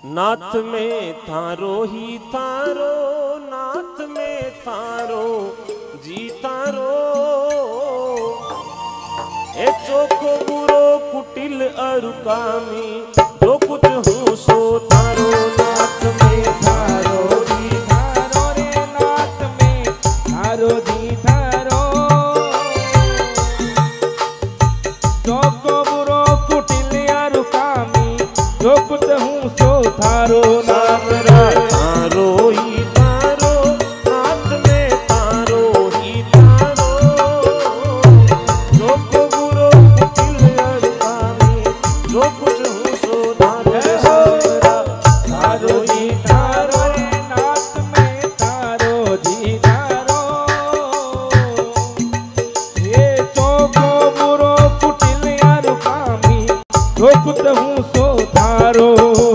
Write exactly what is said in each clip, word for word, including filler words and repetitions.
नाथ में थारो ही थारो, नाथ में थारो जी थारो। ए चोखो बुरो कुटिल अरुकामी, जो कुछ हूँ सो थारो। नाथ में थारो जी थारो रे, नाथ में थारो जी थारो। चोखो बुरो कुटिल अरुकामी, जो कुछ हूँ सो थारो। नाथ में थारो ही थारो, नाथ में थारो ही थारो। चोखो बुरो कुटिल अरुकामी, जो कुछ हूँ सो थारो। थारो ही थारो रे, नाथ में थारो जी थारो। ये चोखो बुरो कुटिल अरुकामी, जो कुछ हूँ सो थारो।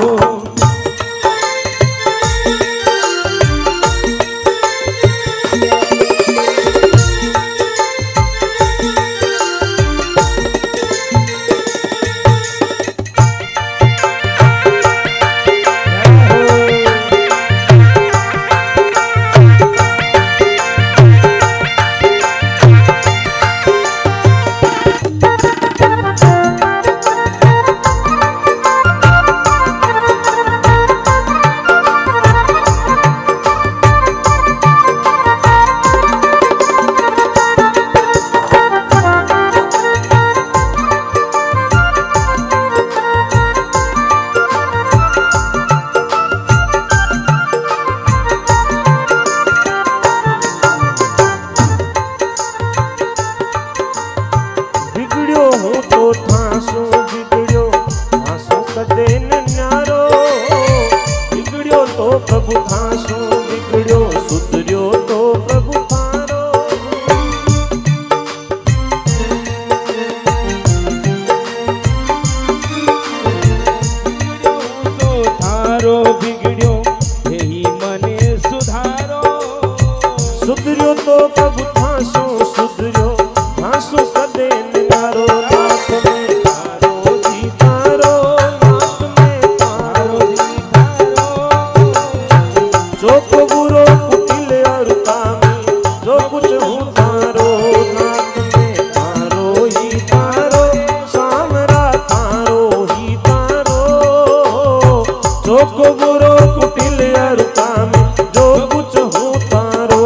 प्रभु थासो बिगड़ो, सुधरियो तो प्रभु थारो। बिगड़ो तो थारो बिगड़ो, यही मने सुधारो। सुधरियो तो प्रभु थासो, सुधरियो थासो सदे निहारो। नाथ में थारो जी थारो, नाथ में थारो जी थारो। चोखो बुरो कुटिल अरुकामी, जो कुछ हूँ थारो। नाथ में थारो ही थारो, सामरा थारो ही थारो। चोखो बुरो कुटिल अरुकामी, जो कुछ हूँ थारो।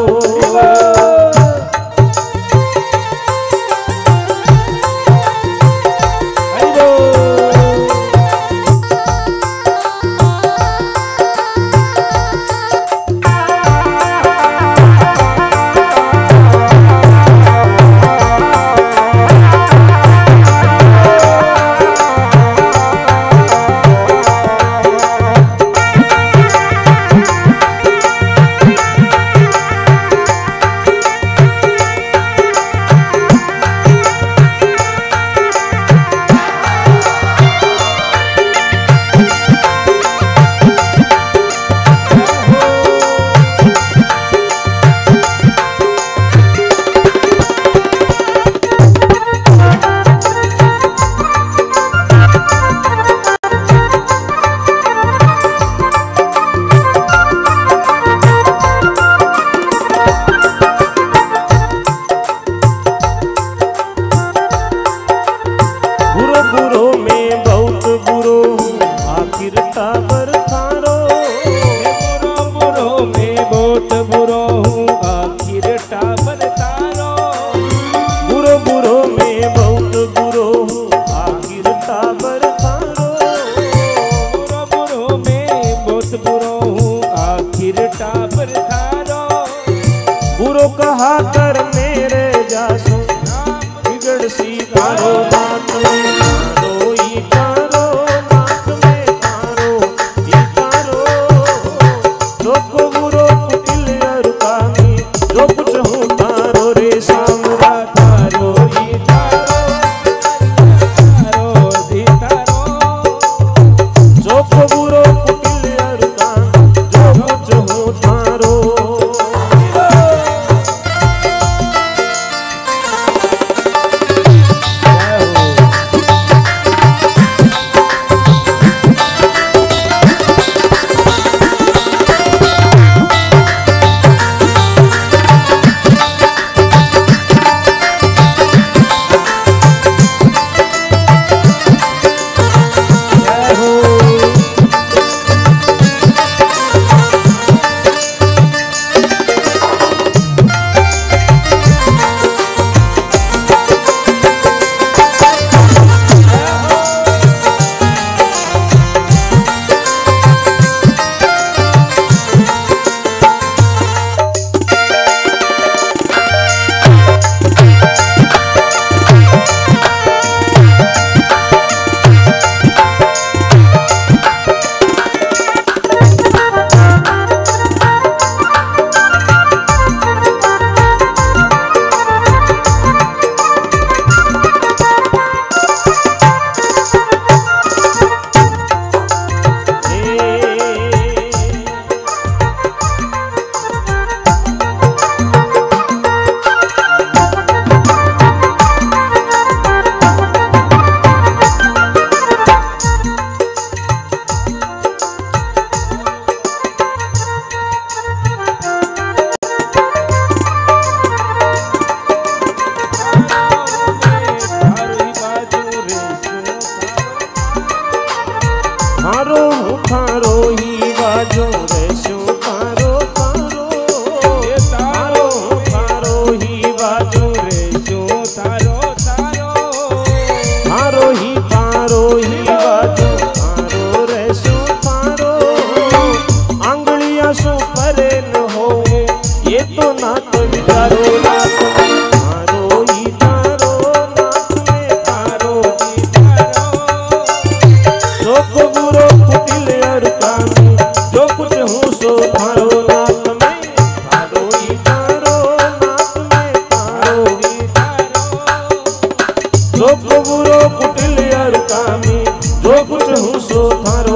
तारो ही बाजो रेशो तारो तारो ये तारो तारो ही बाजो रेशो तारो तारो तारो ही तारो ही बाजो तारो रेशो तारो आंगलियां सो परे न हो ये तो नात विचारो नात तारो ही तारो नात में तारो ही तारो जो को बुरो कुटिल और कामी जो कुछ हूँ सो थारो नात में तारो ही तारो नात में तारो ही तारो जो को बुरो कुटिल और कामी जो कुछ हूँ सो थारो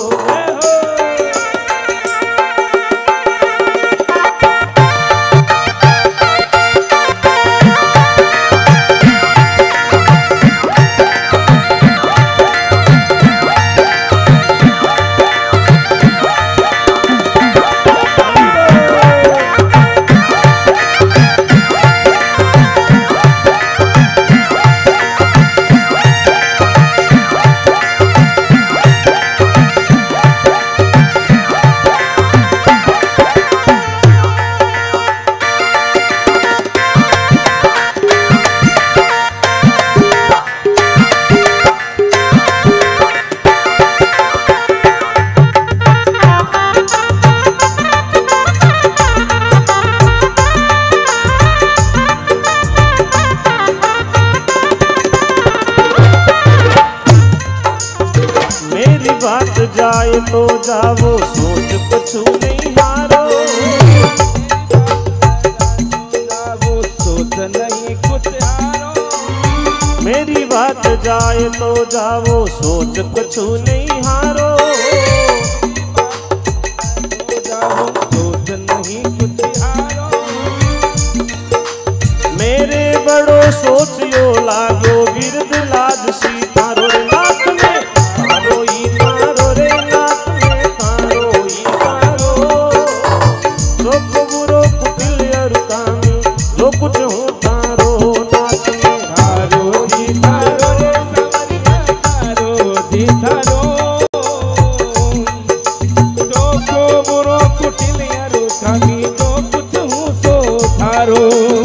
बात जाए तो जावो सोच कछु नहीं हारो जावो सोच नहीं कुछ हारो मेरी बात जाए तो जावो सोच कछु नहीं हारो जावो सोच नहीं कुछ हारो मेरे बड़ो सोचियो लागो बिरद लाज सी थारो नाथ में तारो ही तारो रे नाथ में तारो ही तारो जो बुरो कुटिल और कामी जो कुछ हूँ तारो नाथ में तारो ही तारो रे सावरिया तारो ही तारो जो बुरो कुटिल और कामी जो कुछ हूँ सो थारो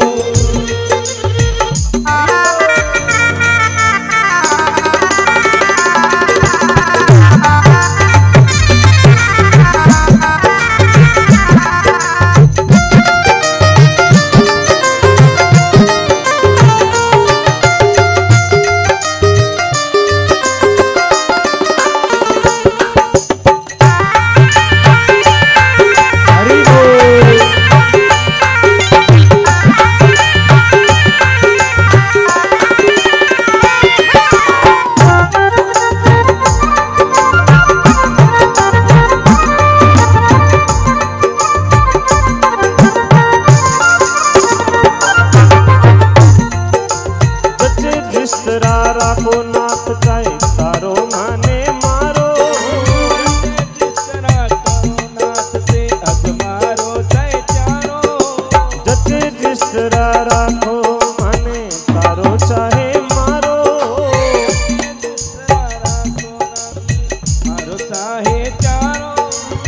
राखो नाथ चाहे तारो माने मारो जिस तरह तारो नाथ से अग मारो चाहे चारो जचे जिस तरह राखो माने तारो चाहे मारो जिस तरह राखो मारो चाहे चारो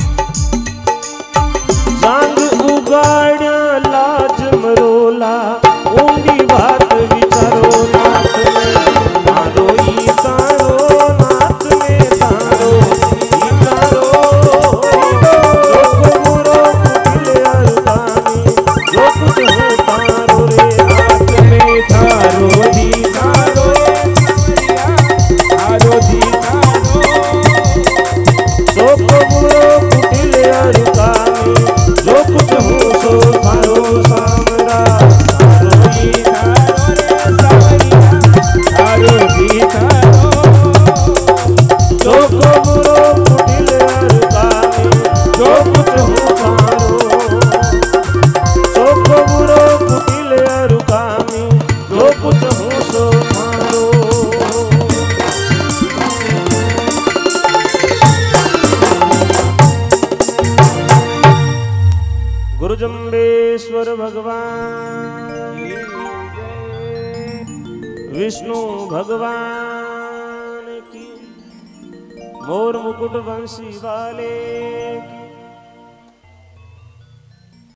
जांग उगाड़ा लाज मरोला ऊंडी बात विचारो नाथ में तारो ही तारो नाथ में तारो ही तारो जो बुरो कुटिल और कामी जो कुछ हो तारो रे नाथ में तारो ही तारो तारो ही तारो जो बुरो कुटिल और कामी जो कुछ हो सो तारो सामरा तारो ही तारो रे सावरिया तारो ही तारो जो बुरो कुटिल और कामी जो कुछ हो तारो जो बुरो कुटिल और कामी जो कुछ हो सो तारो गुरु जम्बेश्वर भगवान विष्णु भगवान की मोर मुकुट बंसी वाले